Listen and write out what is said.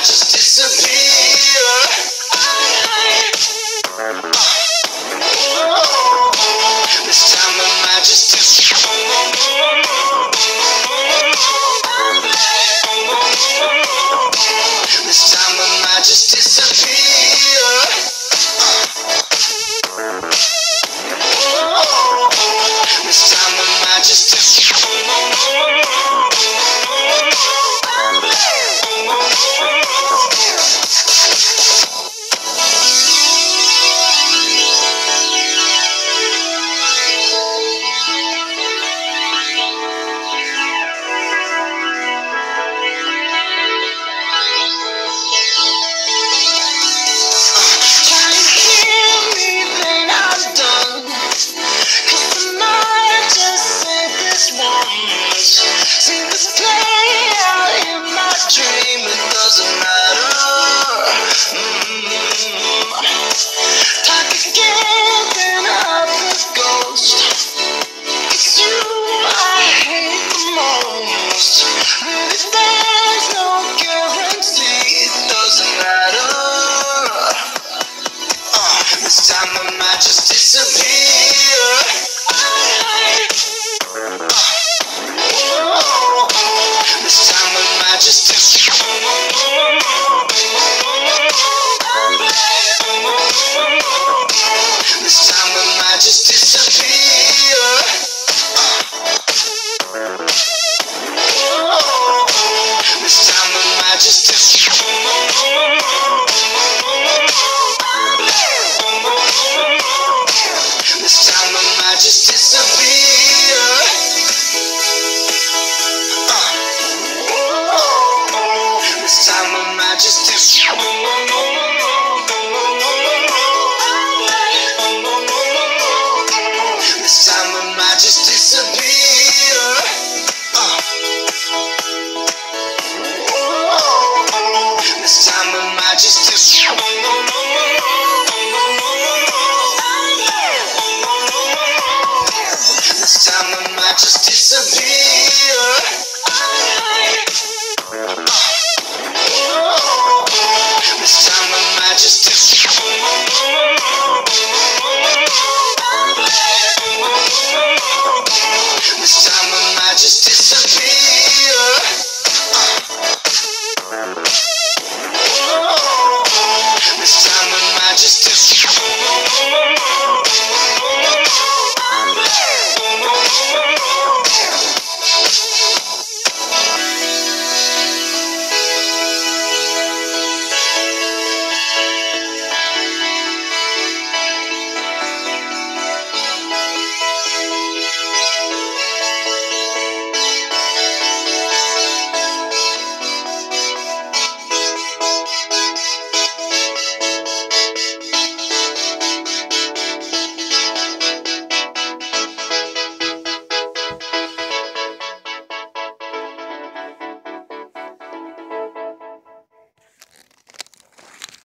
just disappear. This time I might just This time I might just disappear. This time I might just see this play out in my dream, it doesn't matter. Talk again, then up with ghost. It's you I hate the most. But if there's no guarantee, it doesn't matter. This time I might just disappear. This time I might just This time I might just disappear. This time I might just This time I might just disappear. This time I might just